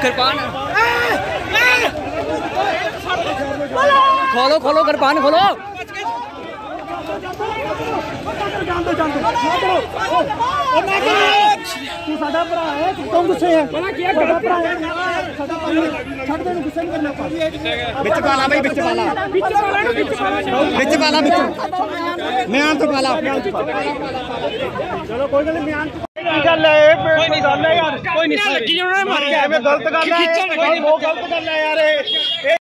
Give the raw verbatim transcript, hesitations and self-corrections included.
किरपान खोलो खोलो किरपान खोलो। तू साडा भरा है, तू गुस्से है। साडा भरा है, साडा छड़ दे, गुस्से नहीं करना। बिच पाला भाई, बिच पाला, बिच पाला, बिच पाला, बिच म्यान तो पाला। चलो कोई गल नहीं, म्यान गल है, कोई नहीं गल है यार, कोई नहीं लगी उन्होंने मार के, गलत गल है, वो गलत गल है यार।